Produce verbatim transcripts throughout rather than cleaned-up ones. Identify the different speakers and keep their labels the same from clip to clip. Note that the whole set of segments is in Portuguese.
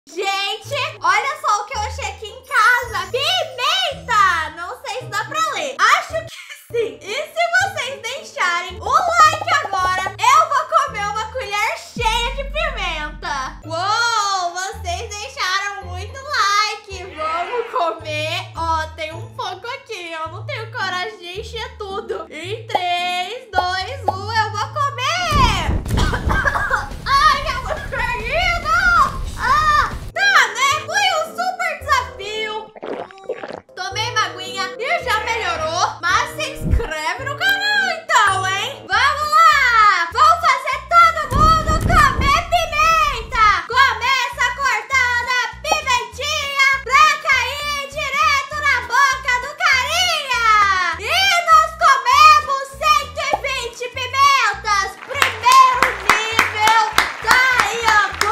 Speaker 1: Gente, olha só o que eu achei aqui em casa. Pimenta! Não sei se dá pra ler. Acho que sim. E se vocês deixarem o like agora, eu vou comer uma colher cheia de pimenta. Uou, vocês deixaram muito like. Vamos comer. Ó, tem um pouco aqui. Eu não tenho coragem de encher tudo. Em três, dois, um, eu vou comer. Ai, eu vou perdido. Ah, tá, né? Foi um super desafio. Tomei uma aguinha e já melhorou. Mas se inscreve no canal então, hein? Vamos lá! Vamos fazer todo mundo comer pimenta! Começa cortando a pimentinha pra cair direto na boca do carinha! E nós comemos cento e vinte pimentas! Primeiro nível! Tá aí,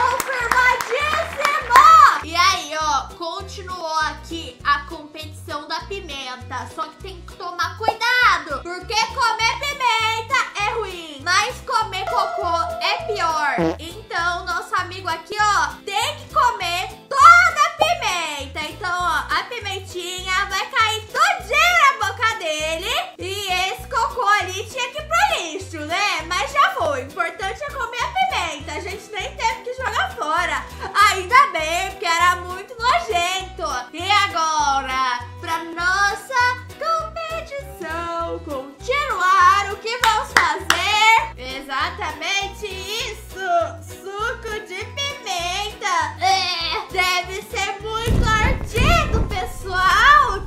Speaker 1: ó, confirmadíssimo! E aí, ó, continuou aqui a competição da pimenta. Só que tem que tomar cuidado, porque comer pimenta é ruim, mas comer cocô é pior. Então, nosso amigo aqui, ó, tem que comer toda a pimenta. Então, ó, a pimentinha vai cair todinha na boca dele. E esse cocô ali tinha que ir pro lixo, né? Mas já foi. O importante é comer a pimenta. A gente nem teve que jogar fora. Ainda bem, porque era muito nojento. E agora, pra nossa competição continuar, o que vamos fazer? Exatamente isso! Suco de pimenta! É, deve ser muito ardido, pessoal!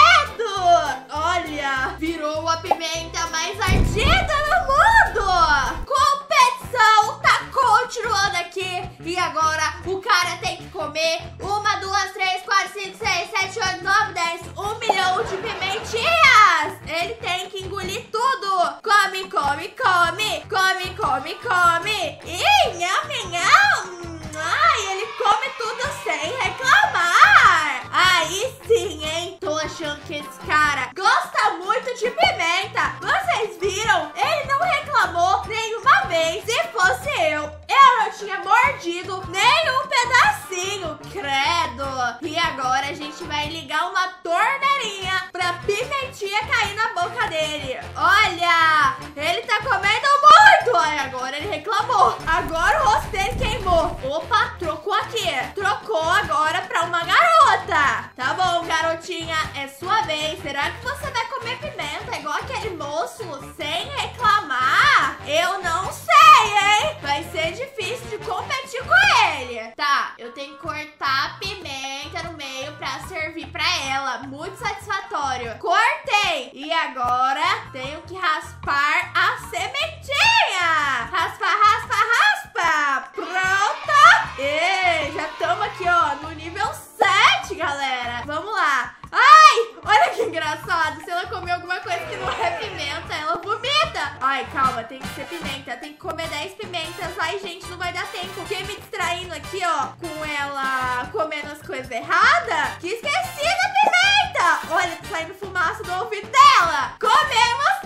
Speaker 1: Credo! Olha, virou a pimenta mais ardida do mundo! Competição tá continuando aqui! E agora o cara tem que comer uma, duas, três, quatro, cinco, seis, sete, oito, nove, dez, um milhão de pimentinhas! Ele tem que engolir tudo! Come, come, come! Come, come, come! Ih, nham, nham! Ai, ele come tudo sem reclamar! Aí sim, hein? Tô achando que esse cara gosta muito de pimenta! Vocês viram? Ele não reclamou nenhuma vez. Se fosse eu, eu não tinha mordido nenhum pedacinho. Credo! E agora a gente vai ligar uma torneirinha pra pimentinha cair na boca dele. Olha! Ele tá comendo muito! Olha, agora ele reclamou. Agora o rosto dele queimou. Opa, trocou aqui. Trocou agora pra uma garota. Tá bom, garotinha, é sua vez. Será que você vai comer pimenta igual aquele moço sem reclamar? Eu não sei, hein? Vai ser difícil de competir com ele. Tá, eu tenho que cortar a pimenta no meio pra servir pra ela. Muito satisfatório. Cortei. E agora tenho que raspar a sementinha. Raspa, raspa, raspa. Pronto. E já estamos aqui, ó, no nível sete, galera. Vamos lá. Ai, olha que engraçado. Se ela comer alguma coisa que não é pimenta, ela vomita. Ai, calma, tem que ser pimenta. Tem que comer dez pimentas. Ai, gente, não vai dar tempo. Fiquei me distraindo aqui, ó, com ela comendo as coisas erradas, que esqueci da pimenta. Olha, tá saindo fumaça do ouvido dela. Comemos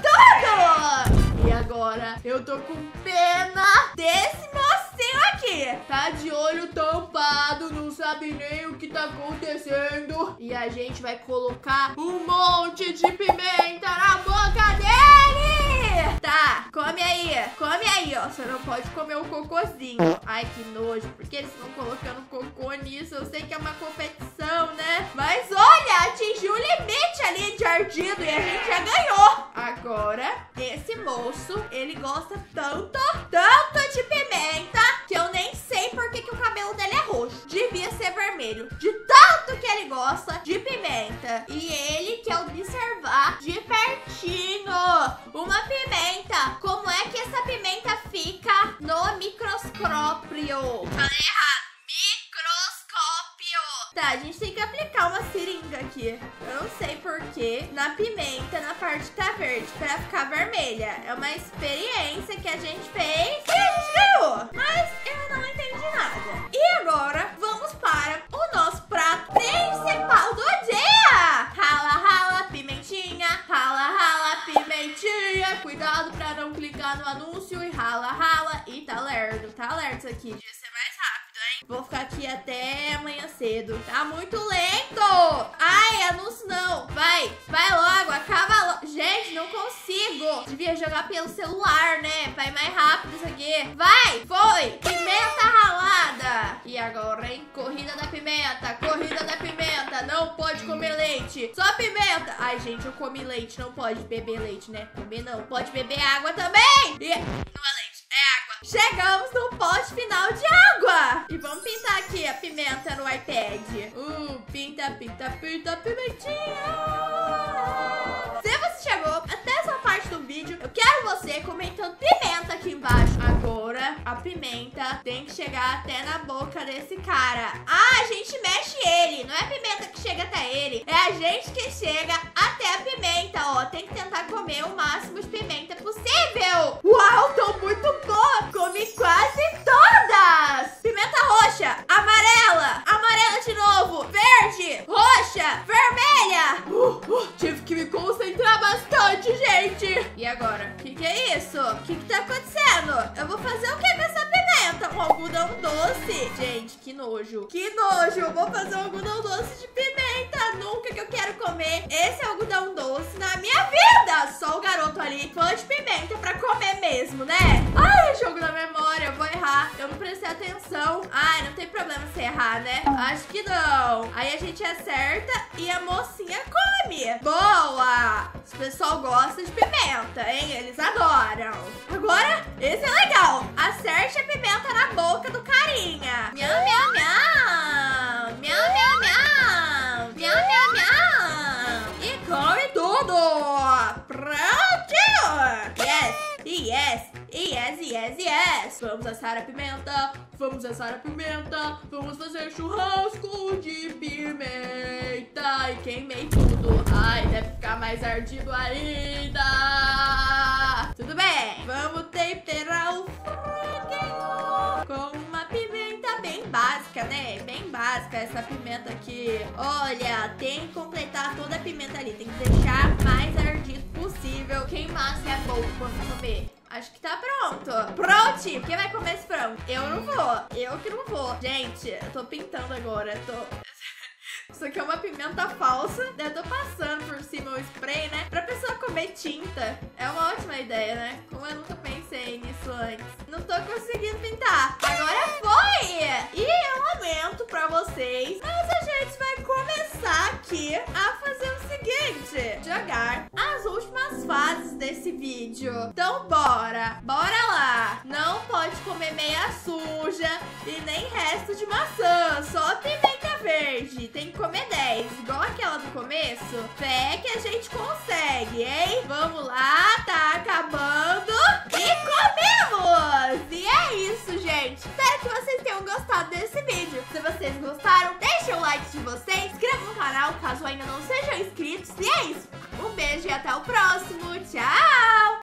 Speaker 1: tudo. E agora eu tô com pena desse mocinho aqui. Tá de olho tampado, não sabe nem o que tá acontecendo. E a gente vai colocar um monte de pimenta na boca dele. Tá, come aí. Come aí, ó. Você não pode comer o cocôzinho. Ai, que nojo. Por que eles estão colocando cocô nisso? Eu sei que é uma competição, né? Mas olha, atingiu o limite ali de ardido e a gente já ganhou. Agora, esse moço, ele gosta tanto, tanto de pimenta, que eu nem sei por que, que o cabelo dele é roxo. Devia ser vermelho. De tanto que ele gosta de pimenta. E ele quer observar de pertinho uma pimenta. Como é que essa pimenta fica no microscópio? Falei errado. Microscópio. Tá, a gente tem que aplicar uma seringa aqui. Eu não sei porquê. Na pimenta, na parte que tá verde, pra ficar vermelha. É uma experiência que a gente fez e a gente ganhou. Mas eu não entendi nada. E agora, vamos para o nosso prato principal do dia. Rala, rala, pimentinha. Rala, rala, pimentinha. Cuidado pra não clicar no anúncio. E rala, rala. E tá lerdo, tá lerdo isso aqui. Devia ser mais rápido, hein? Vou ficar aqui até amanhã cedo. Tá muito lento. Ai, anúncio não. Vai, vai logo, acaba logo. Gente, não consigo. Devia jogar pelo celular, né? Vai mais rápido isso aqui. Vai, foi. Pimenta ralada. E agora, hein? Corrida da pimenta, corrida da pimenta. Não pode comer leite, só pimenta. Ai, gente, eu comi leite. Não pode beber leite, né? Comer não. Pode beber água também. E... não é leite, é água. Chegamos no pote final de água. E vamos pintar aqui a pimenta no iPad. Uh, pinta, pinta, pinta, pimentinha. Se você chegou até essa parte do vídeo, eu quero você comentando pimenta aqui embaixo. Agora, a pimenta tem que chegar até na boca desse cara. Ah, a gente mexe ele. Não é a pimenta que chega até ele. É a gente que chega até a pimenta, ó. Tem que tentar comer o máximo de pimenta possível. Uau, tô muito boa. Comi quase todas. Pimenta roxa, amarela, amarela de novo, verde, roxa, vermelha. Uh, uh, tive que me concentrar bastante, gente. E agora? O que, que é isso? O que, que tá acontecendo? Eu vou fazer o que com essa pimenta? Um algodão doce. Gente, que nojo. Que nojo. Eu vou fazer um algodão doce de pimenta. Nunca que eu quero comer esse algodão doce na minha vida. Só o garoto ali, fã de pimenta pra comer mesmo, né? Ai, jogo da memória. Eu vou errar. Eu não prestei atenção. Ai, não tem problema se errar, né? Acho que não. Aí a gente acerta e a mocinha come. Boa. O pessoal gosta de pimenta, hein? Eles adoram. Agora, esse é legal. Acerte a pimenta na boca do carinha. Miau, miau, miau. Miau, miau, miau. Miau, miau, miau. E come tudo. Pronto. Yes. Yes, yes, yes, yes. Vamos assar a pimenta. Vamos assar a pimenta. Vamos fazer churrasco de pimenta. E queimei tudo. Ai, deve ficar mais ardido ainda. Tudo bem. Vamos temperar o franguinho com uma pimenta bem básica, né? Bem básica essa pimenta aqui. Olha, tem que completar toda a pimenta ali. Tem que deixar mais ardido possível. Queimar se é bom quando comer. Acho que tá pronto. Prontinho. Quem vai comer esse frango? Eu não vou. Eu que não vou. Gente, eu tô pintando agora. Tô... Isso aqui é uma pimenta falsa. Eu tô passando por cima o spray, né? Pra pessoa comer tinta. É uma ótima ideia, né? Como eu nunca pensei nisso antes. Não tô conseguindo pintar. Agora foi! E eu lamento pra vocês, mas a gente vai começar aqui a fazer o seguinte: jogar as últimas fases desse vídeo. Então bora! Bora lá! Não pode comer meia suja e nem resto de maçã. Só pimenta verde. Tem que comer dez, igual aquela do começo. Fé que a gente consegue, hein? Vamos lá, tá acabando. E comemos! E é isso, gente. Espero que vocês tenham gostado desse vídeo. Se vocês gostaram, deixem o like de vocês. Se inscrevam no canal, caso ainda não sejam inscritos. E é isso. Um beijo e até o próximo. Tchau!